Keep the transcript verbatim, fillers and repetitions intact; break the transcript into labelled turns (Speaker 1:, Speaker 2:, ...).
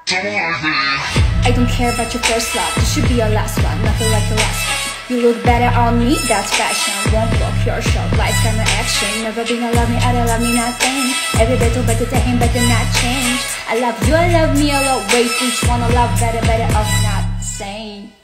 Speaker 1: I don't care about your first love, this should be your last one, nothing like your last one. You look better on me, that's fashion. Won't block your shot, lights, camera, action. Never been a love me, I don't love me, nothing. Every battle better to him, better not change. I love you, I love me, I love wait, which one I love better, better off not saying.